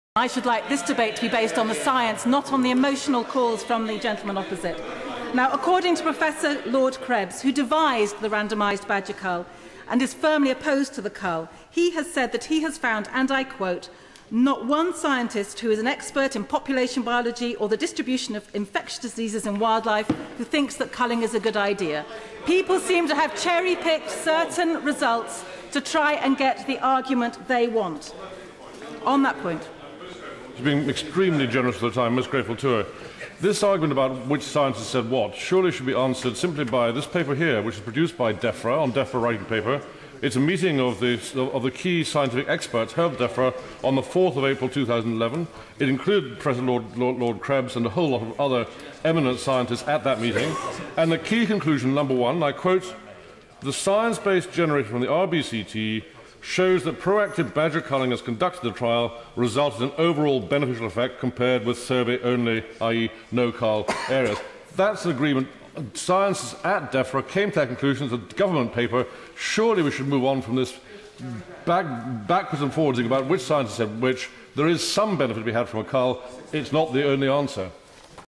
I should like this debate to be based on the science, not on the emotional calls from the gentleman opposite. Now, according to Professor Lord Krebs, who devised the randomised badger cull and is firmly opposed to the cull, he has said that he has found, and I quote, "not one scientist who is an expert in population biology or the distribution of infectious diseases in wildlife who thinks that culling is a good idea." People seem to have cherry-picked certain results to try and get the argument they want. On that point. She's been extremely generous with the time, most grateful to her. This argument about which scientist said what surely should be answered simply by this paper here, which is produced by DEFRA, on DEFRA writing paper. It's a meeting of the key scientific experts held at DEFRA on the 4th of April 2011. It included Professor Lord Krebs and a whole lot of other eminent scientists at that meeting. And the key conclusion, number one, I quote, "The science-based generated from the RBCT shows that proactive badger culling as conducted in the trial resulted in an overall beneficial effect compared with survey-only, i.e. no-cull areas." That's an agreement. Scientists at DEFRA came to that conclusion. It's a government paper. Surely we should move on from this backwards and forwards about which scientist said which. There is some benefit to be had from a cull. It's not the only answer.